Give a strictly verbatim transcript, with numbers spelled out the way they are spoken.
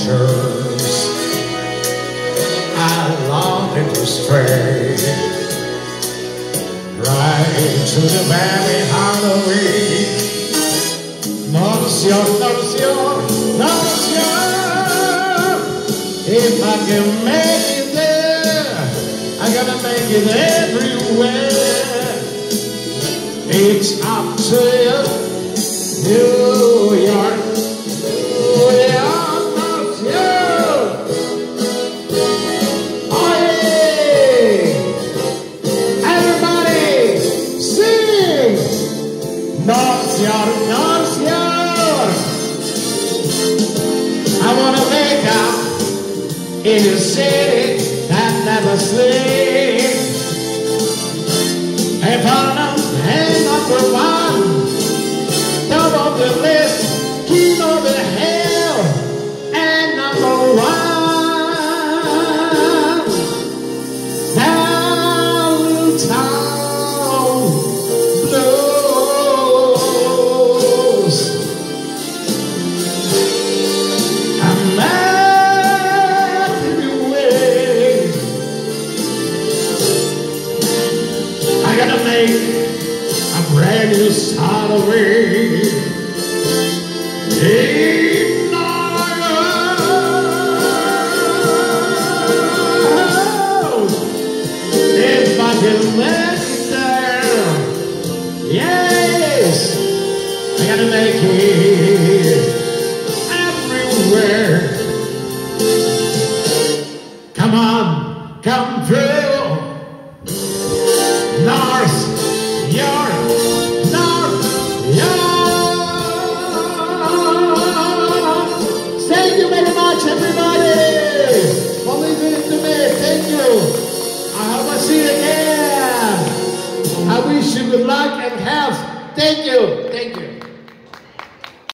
adventures. I longed to stray right to the very heart of it. Notición, notición, notición. If I can make it there, I gotta make it everywhere. It's up to you, New York, New York, notición. Oh yeah, everybody sing, notición, notición. I wanna make out in a city that never sleeps. Hey, partner, hey, number one, top of the list, king of the hill, and number one, downtown blues. I'm gonna make a brand new start away in Ireland. If I can make it there, yes, I gotta make it everywhere. Come on, come through. North York, North York. Thank you very much, everybody, for listening to me. Thank you. I hope I see you again. I wish you good luck and health. Thank you. Thank you.